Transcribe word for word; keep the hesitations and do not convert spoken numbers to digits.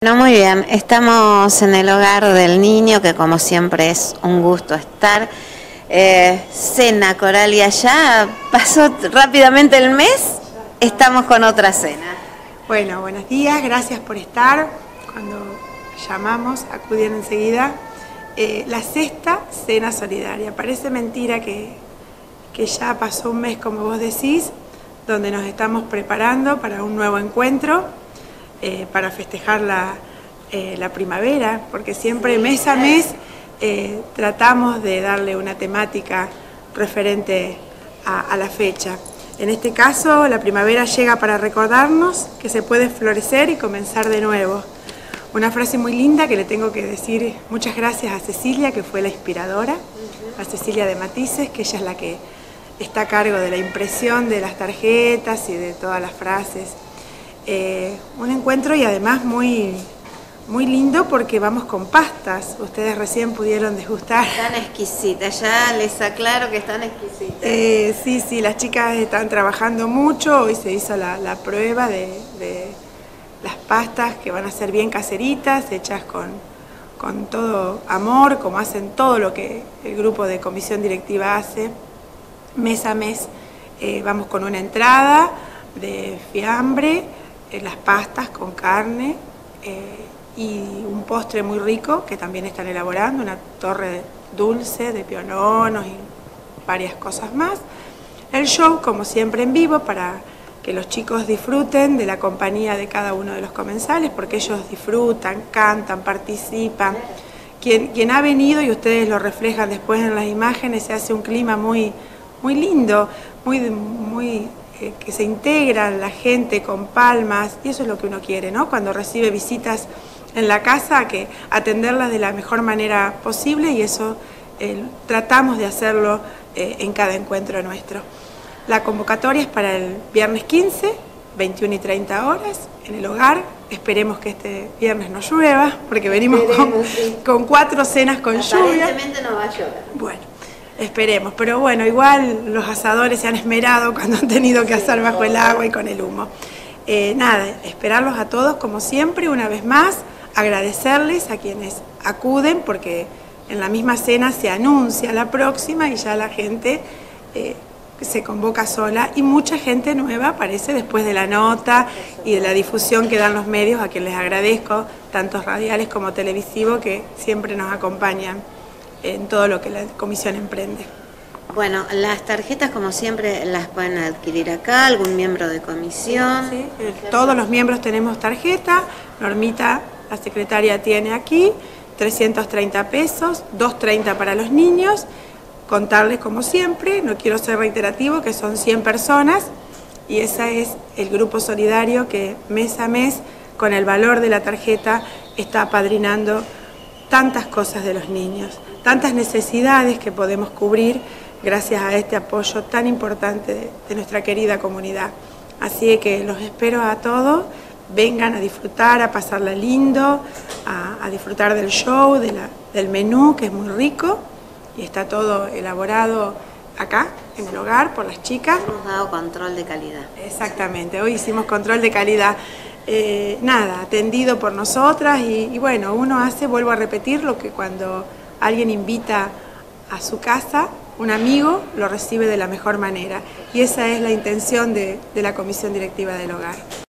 No, muy bien, estamos en el hogar del niño, que como siempre es un gusto estar. Eh, cena, Coralia, ya pasó rápidamente el mes, estamos con otra cena. Bueno, buenos días, gracias por estar. Cuando llamamos, acudieron enseguida. Eh, la sexta cena solidaria. Parece mentira que, que ya pasó un mes, como vos decís, donde nos estamos preparando para un nuevo encuentro, eh, para festejar la, eh, la primavera, porque siempre mes a mes eh, tratamos de darle una temática referente a, a la fecha. En este caso, la primavera llega para recordarnos que se puede florecer y comenzar de nuevo. Una frase muy linda que le tengo que decir muchas gracias a Cecilia, que fue la inspiradora, a Cecilia de Matices, que ella es la que está a cargo de la impresión de las tarjetas y de todas las frases. Eh, un encuentro y además muy, muy lindo porque vamos con pastas. Ustedes recién pudieron degustar. Están exquisitas, ya les aclaro que están exquisitas. Eh, sí, sí, las chicas están trabajando mucho. Hoy se hizo la, la prueba de, de las pastas que van a ser bien caseritas, hechas con, con todo amor, como hacen todo lo que el grupo de comisión directiva hace. Mes a mes eh, vamos con una entrada de fiambre, eh, las pastas con carne eh, y un postre muy rico que también están elaborando, una torre dulce de piononos y varias cosas más. El show, como siempre, en vivo para que los chicos disfruten de la compañía de cada uno de los comensales, porque ellos disfrutan, cantan, participan. Quien, quien ha venido, y ustedes lo reflejan después en las imágenes, se hace un clima muy muy lindo, muy, muy eh, que se integra la gente con palmas, y eso es lo que uno quiere, ¿no? Cuando recibe visitas en la casa, que atenderlas de la mejor manera posible, y eso eh, tratamos de hacerlo eh, en cada encuentro nuestro. La convocatoria es para el viernes quince, veintiuna y treinta horas, en el hogar. Esperemos que este viernes no llueva, porque venimos con, sí. con cuatro cenas con lluvia. Aparentemente no va a llover. Bueno. Esperemos, pero bueno, igual los asadores se han esmerado cuando han tenido que asar bajo el agua y con el humo. Eh, nada, esperarlos a todos como siempre, una vez más, agradecerles a quienes acuden, porque en la misma cena se anuncia la próxima y ya la gente eh, se convoca sola, y mucha gente nueva aparece después de la nota y de la difusión que dan los medios, a quienes les agradezco, tanto radiales como televisivos, que siempre nos acompañan en todo lo que la comisión emprende. Bueno, las tarjetas como siempre las pueden adquirir acá, algún miembro de comisión. Sí, sí. Todos los miembros tenemos tarjeta. Normita, la secretaria, tiene aquí trescientos treinta pesos, doscientos treinta para los niños. Contarles como siempre, no quiero ser reiterativo, que son cien personas, y ese es el grupo solidario que mes a mes, con el valor de la tarjeta, está apadrinando tantas cosas de los niños, tantas necesidades que podemos cubrir gracias a este apoyo tan importante de, de nuestra querida comunidad. Así que los espero a todos, vengan a disfrutar, a pasarla lindo, a, a disfrutar del show, de la, del menú, que es muy rico, y está todo elaborado acá, en el hogar, por las chicas. Hemos dado control de calidad. Exactamente, hoy hicimos control de calidad. Eh, nada, atendido por nosotras, y, y bueno, uno hace, vuelvo a repetir, lo que cuando alguien invita a su casa, un amigo lo recibe de la mejor manera, y esa es la intención de, de la comisión directiva del hogar.